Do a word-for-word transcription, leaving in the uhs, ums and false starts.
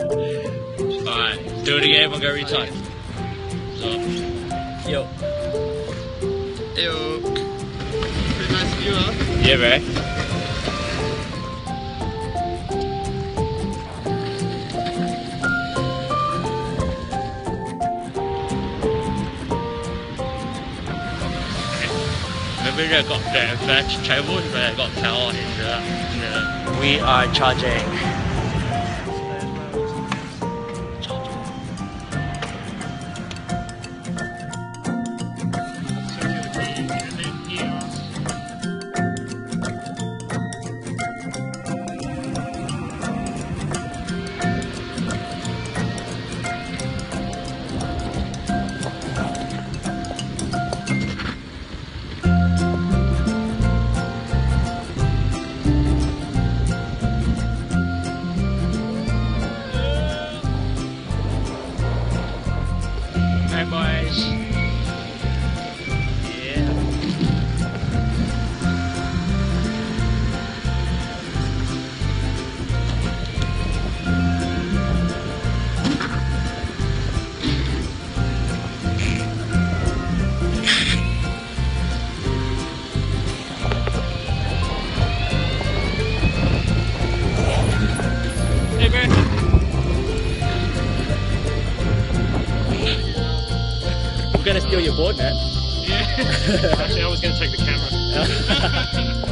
Alright, do it again, we'll go retime. So, yo. Yo. Pretty nice view, huh? Yeah, bro. Maybe they got the advanced table, but they got power into that. Yeah. We are charging. Hey boys. Yeah. Hey bro. I'm gonna steal your board, man. Yeah. Actually, I was gonna take the camera.